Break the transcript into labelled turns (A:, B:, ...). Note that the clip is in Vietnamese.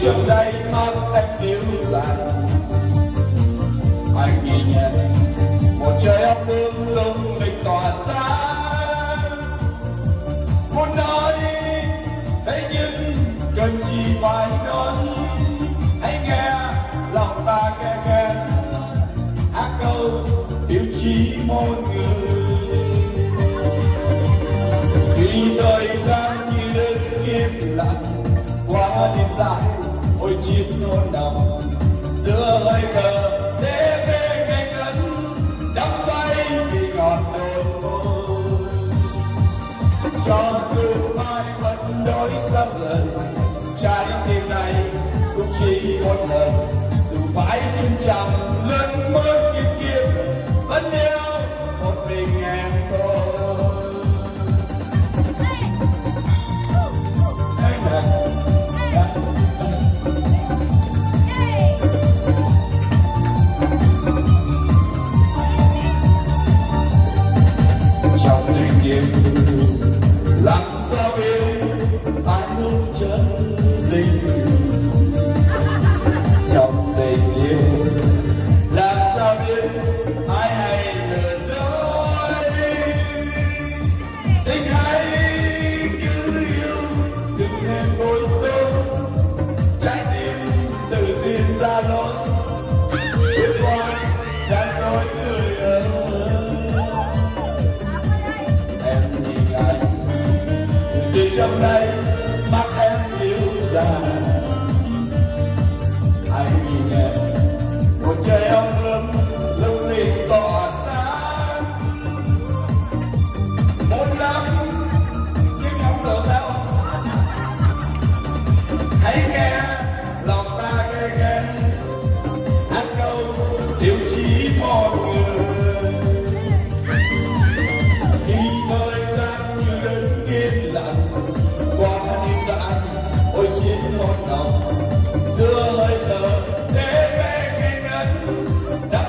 A: trong đây mắt em dịu dàng. Anh nhìn nhận một trời ấm ương lung linh tỏa sáng. Muốn nói thế nhưng cần chỉ phải nói. Hãy nghe lòng ta khe khe hát câu yêu chí mỗi người. Khi thời gian như đứng im lặng qua đêm dài, ôi chim nỗi lòng giữa hơi thở để về ngày ngân đắm say vì ngọn đồi môi. Cho dù mai vẫn đổi sao dần, trái tim này cũng chỉ một lần. Dù phải chung chạm lần mới kịp kiếm, vẫn yêu một mình em thôi. Trong tình yêu làm sao yêu ai muốn chân tình. Trong tình yêu làm sao biết ai hay lừa dối. Xin hãy cứ yêu đừng nên bối rối. Trái tim tự tin ra lối vượt qua gian dối người ơi. Từ trong đây mắt em dịu dàng. Anh nhìn em một trời ấm ương lung linh tỏa sáng. Muốn lắm nhưng không được đâu. Hãy nghe lòng ta ghê ghê hát câu yêu chí một người. Khi thời gian như đứng yên lặng qua đêm dài, ôi chiến nỗi lòng giữa hơi thở để về ngày ngân.